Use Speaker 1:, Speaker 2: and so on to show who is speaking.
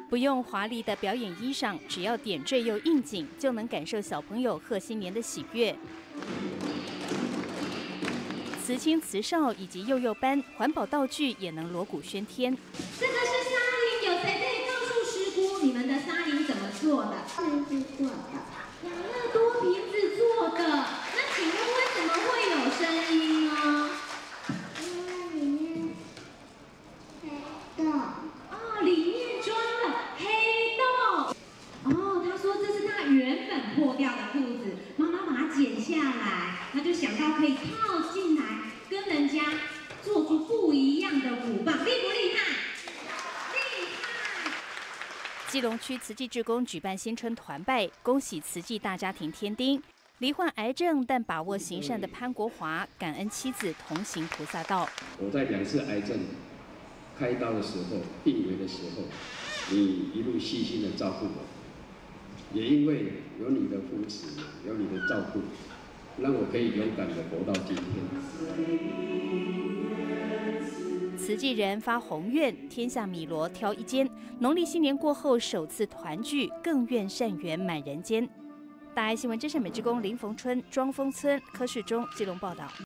Speaker 1: 不用华丽的表演衣裳，只要点缀又应景，就能感受小朋友贺新年的喜悦。慈亲慈少以及幼幼班环保道具也能锣鼓喧天。
Speaker 2: 这个是沙林，有谁可以告诉师姑你们的沙林怎么做的？
Speaker 3: 瓶子做的，
Speaker 2: 养乐多瓶子做的。那请问为什么会有声音呢？
Speaker 3: 因为里面黑洞。
Speaker 2: 哦，里面装了黑洞。哦，他说这是他原本破掉的裤子，妈妈把它剪下来，他就想到可以套进来，跟人家做出不一样的鼓棒，厉不厉害？厉害！
Speaker 1: 基隆区慈济志工举办新春团拜，恭喜慈济大家庭添丁。罹患癌症但把握行善的潘国华，感恩妻子同行菩萨道。
Speaker 4: 我在2次癌症开刀的时候、病危的时候，你一路细心的照顾我，也因为有你的扶持，有你的照顾，让我可以勇敢的活到今天。
Speaker 1: 慈济人发宏愿，天下米罗挑一间。农历新年过后首次团聚，更愿善缘满人间。大爱新闻之声美职工林逢春、庄丰村、柯世忠、基隆报道。